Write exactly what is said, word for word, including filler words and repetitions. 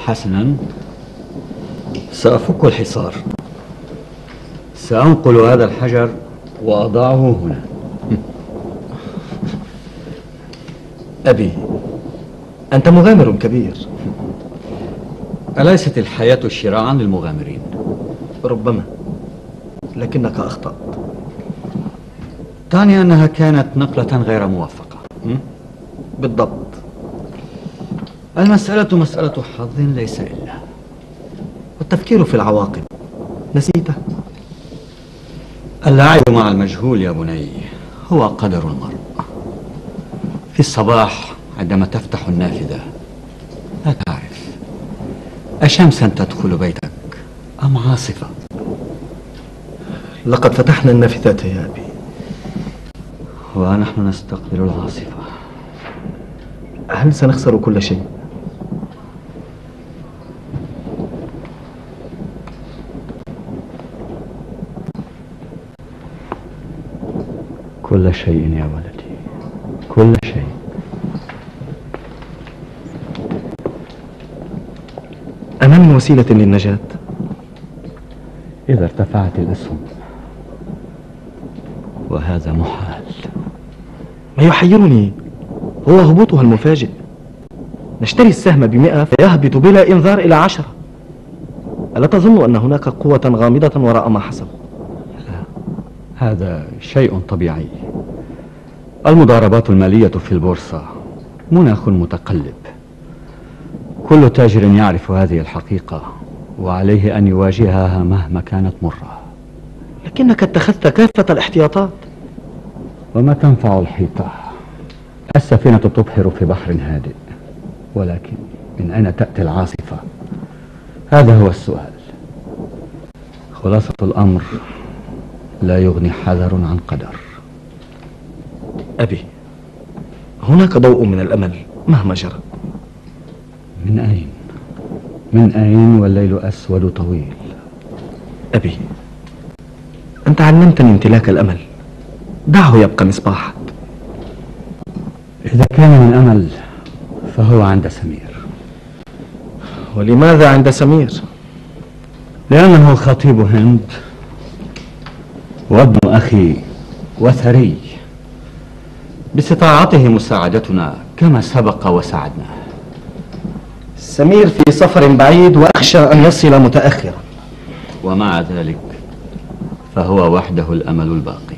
حسنا، سأفك الحصار. سأنقل هذا الحجر وأضعه هنا. أبي، أنت مغامر كبير. أليست الحياة شراعا للمغامرين؟ ربما، لكنك أخطأت. تعني أنها كانت نقلة غير موفقة. بالضبط. المسألة مسألة حظ ليس إلا، والتفكير في العواقب نسيته. اللعب مع المجهول يا بني هو قدر المرء. في الصباح عندما تفتح النافذة لا تعرف أشمسا تدخل بيتك أم عاصفة. لقد فتحنا النافذات يا أبي، ونحن نستقبل العاصفة. هل سنخسر كل شيء؟ كل شيء يا ولدي، كل شيء. أنا من وسيلة للنجاة؟ إذا ارتفعت الأسهم، وهذا محال. ما يحيرني هو هبوطها المفاجئ. نشتري السهم بمئة فيهبط بلا إنذار إلى عشرة. ألا تظن أن هناك قوة غامضة وراء ما حصل؟ لا، هذا شيء طبيعي. المضاربات المالية في البورصة مناخ متقلب. كل تاجر يعرف هذه الحقيقة، وعليه أن يواجهها مهما كانت مرة. لكنك اتخذت كافة الاحتياطات. وما تنفع الحيطة؟ السفينة تبحر في بحر هادئ، ولكن من أين تأتي العاصفة؟ هذا هو السؤال. خلاصة الأمر لا يغني حذر عن قدر. أبي، هناك ضوء من الأمل مهما جرى. من أين؟ من أين والليل أسود طويل؟ أبي، أنت علمتني امتلاك الأمل. دعه يبقى مصباحك. إذا كان من أمل فهو عند سمير. ولماذا عند سمير؟ لأنه خطيب هند وابن أخي وثري، باستطاعته مساعدتنا كما سبق وساعدنا. سمير في سفر بعيد وأخشى أن يصل متأخرا. ومع ذلك فهو وحده الأمل الباقي.